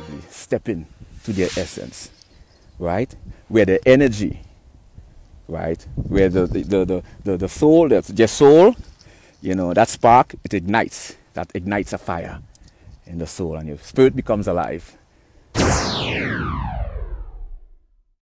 progressively step in to their essence, right? Where the energy, right? Where the soul, their soul, you know, that spark, it ignites. That ignites a fire in the soul, and your spirit becomes alive.